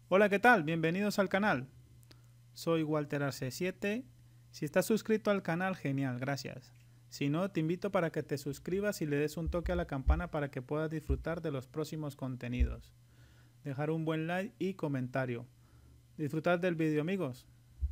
Hola, ¿qué tal? Bienvenidos al canal. Soy Walter Arce7. Si estás suscrito al canal, genial, gracias. Si no, te invito para que te suscribas y le des un toque a la campana para que puedas disfrutar de los próximos contenidos. Dejar un buen like y comentario. Disfrutad del vídeo, amigos.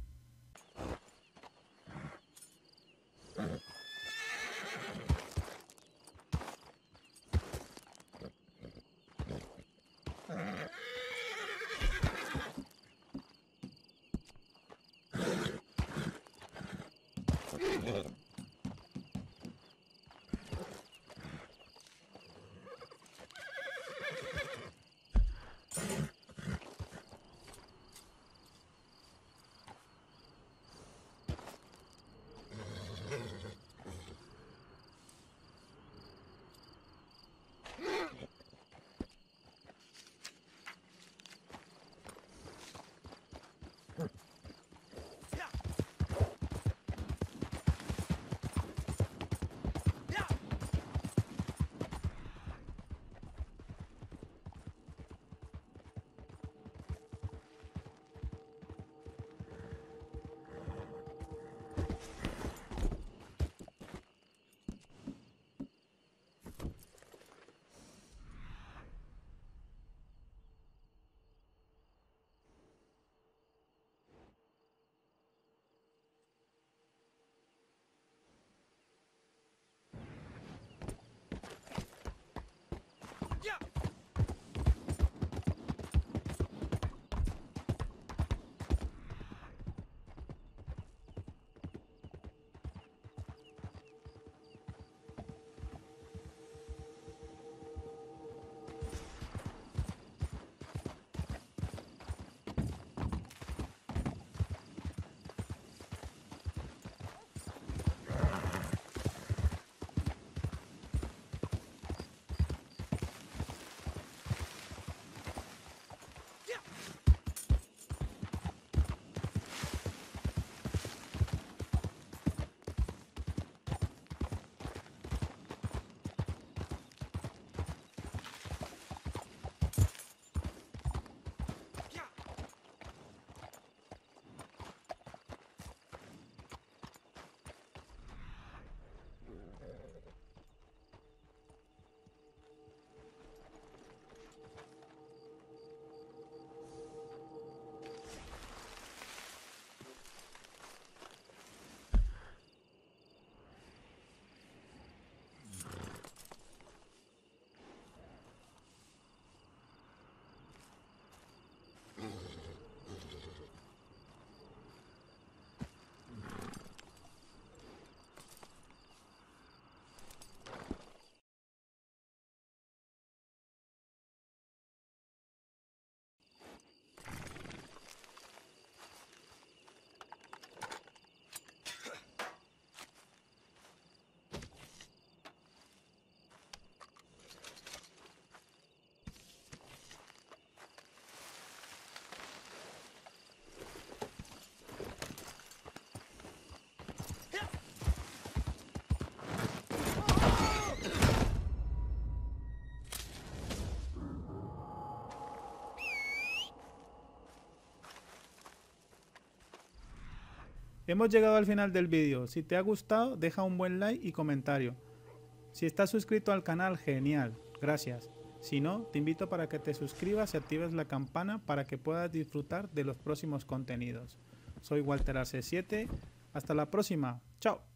Hemos llegado al final del vídeo. Si te ha gustado, deja un buen like y comentario. Si estás suscrito al canal, genial, gracias. Si no, te invito para que te suscribas y actives la campana para que puedas disfrutar de los próximos contenidos. Soy Walter Arce7. Hasta la próxima. Chao.